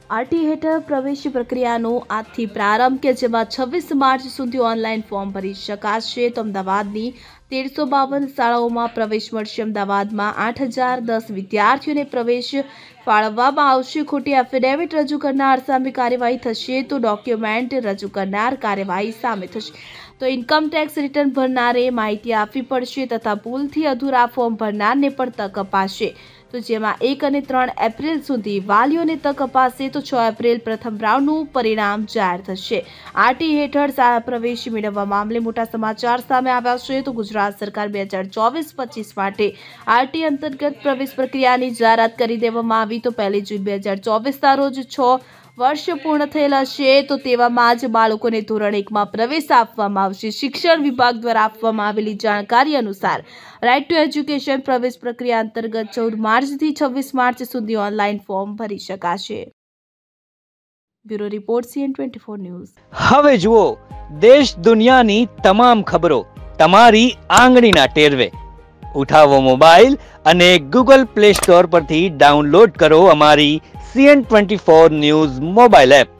RT હેઠળ પ્રવેશ પ્રક્રિયાનો આજથી પ્રારંભ કે જેમાં 26 માર્ચ સુધી ઓનલાઈન ફોર્મ ભરી શકાશે। તો અમદાવાદની 1352 શાળાઓમાં પ્રવેશ મળશે। અમદાવાદમાં 8010 વિદ્યાર્થીઓને પ્રવેશ ફાળવવામાં આવશે। ખોટી એફિડેવિટ રજૂ કરનાર સામે કાર્યવાહી થશે તો ડોક્યુમેન્ટ રજૂ કરનાર કાર્યવાહી સામે થશે। તો ઇન્કમ ટેક્સ રિટર્ન ભરનારે માહિતી આપવી પડશે તથા ભૂલથી અધૂરા ફોર્મ ભરનારને પણ તક અપાશે। તો જેમાં 1 અને 3 એપ્રિલ સુધી વાલીઓને તક અપાશે। તો 6 એપ્રિલ પ્રથમ રાઉન્ડનું પરિણામ જાહેર થશે। આરટી હેઠળ શાળા પ્રવેશ મેળવવા મામલે મોટા સમાચાર સામે આવ્યા છે। તો ગુજરાત સરકાર 2024-25 માટે આરટી અંતર્ગત પ્રવેશ પ્રક્રિયાની જાહેરાત કરી દેવામાં આવી। તો 1 જૂન 2024ના રોજ 6 વર્ષ પૂર્ણ થયેલ હશે। તો તેવામાં જ બાળકોને ધોરણ 1માં પ્રવેશ આપવામાં આવશે। શિક્ષણ વિભાગ દ્વારા આપવામાં આવેલી જાણકારી અનુસાર રાઇટ ટુ એજ્યુકેશન પ્રવેશ પ્રક્રિયા અંતર્ગત 14 માર્ચથી 26 માર્ચ સુધી ઓનલાઈન ફોર્મ ભરી શકાશે। Bureau report CN24 news. હવે જુઓ દેશ દુનિયાની તમામ ખબરો તમારી આંગળીના ટેરવે। ઉઠાવો મોબાઈલ અને Google Play Store પરથી ડાઉનલોડ કરો અમારી CN24 ન્યૂઝ મોબાઈલ એપ।